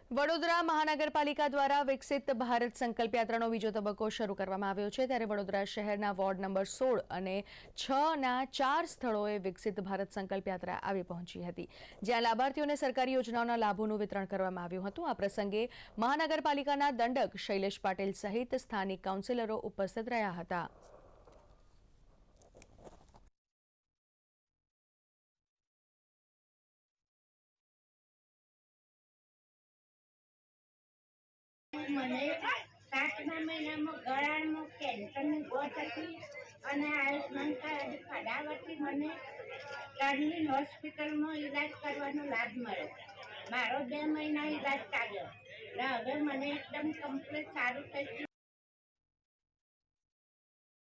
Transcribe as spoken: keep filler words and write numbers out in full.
વડોદરા મહાનગરપાલિકા દ્વારા વિકસિત ભારત સંકલ્પ યાત્રાનો બીજો તબક્કો શરૂ કરવામાં આવ્યો છે। ત્યારે વડોદરા શહેરના વોર્ડ નંબર સોળ અને છ ના ચાર સ્થળોએ વિકસિત ભારત સંકલ્પ યાત્રા આવી પહોંચી હતી, જ્યાં લાભાર્થીઓને સરકારી યોજનાઓના લાભોનું વિતરણ કરવામાં આવ્યું હતું। આ પ્રસંગે મહાનગરપાલિકાના દંડક શૈલેષ પાટીલ સહિત સ્થાનિક કાઉન્સિલરો ઉપસ્થિત રહ્યા હતા। મને સાતમા મહિનામાં ગળામાં કેન્સરની ગોઠ હતી અને આયુષ્માન કાર્ડ ફાડાવતી મને કર્નલ હોસ્પિટલમાં ઈલાજ કરવાનો લાભ મળ્યો। મારો બે મહિના ઈલાજ ચાલ્યો અને હવે મને એકદમ કમ્પ્લીટ સારું થઈ ગયું।